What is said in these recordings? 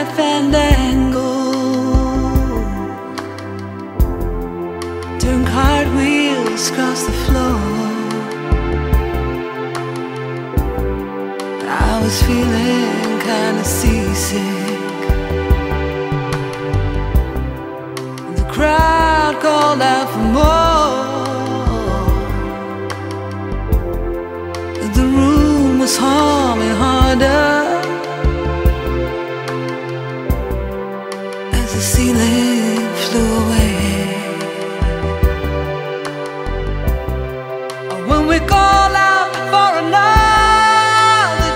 fandango, doing cartwheels across the floor. I was feeling kinda seasick. The crowd called out for more. The room was humming harder as the ceiling flew away. When we call out for another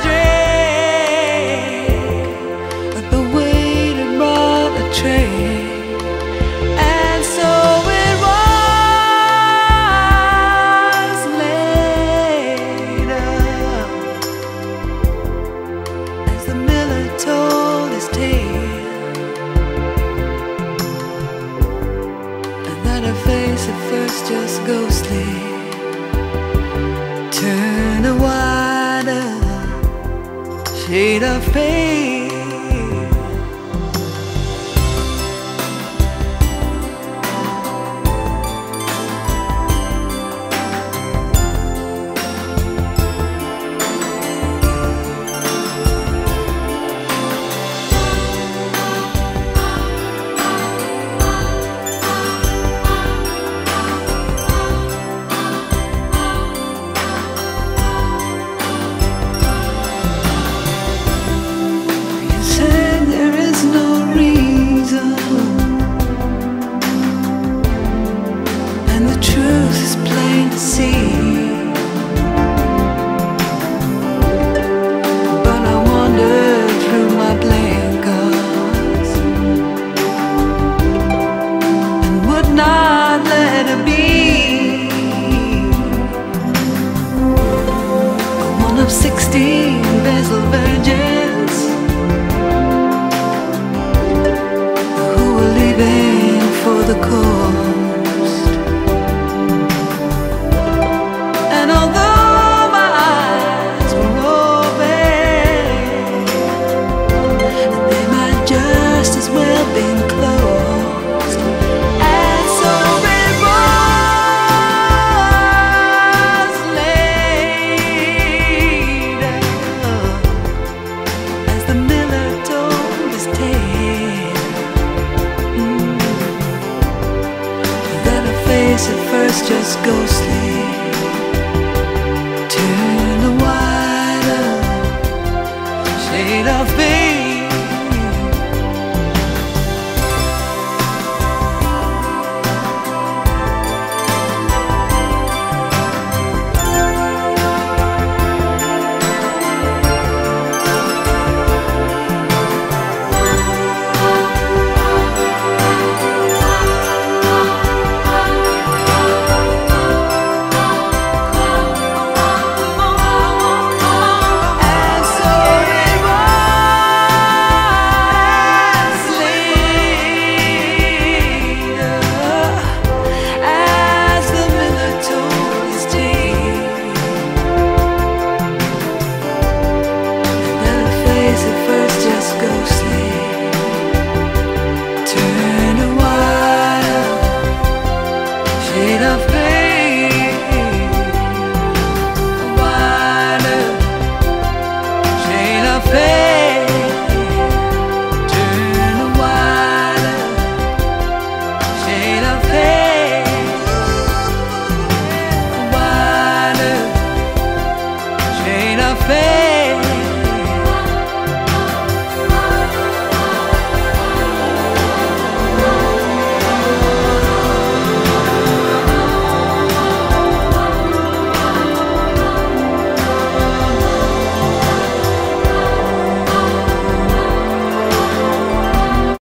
drink, but the waiter brought a tray. And so it was later, as the miller told his tale, and that her face at first just ghostly turned a wider shade of pale. And the truth is plain to see, but I wandered through my blinkers and would not let it be. One of 16 Basil virgins who were leaving for the coast. And although my eyes were open, they might just as well been closed. And so it was later, as the miller told his tale, that her face at first just ghostly turned a wider shade of pale.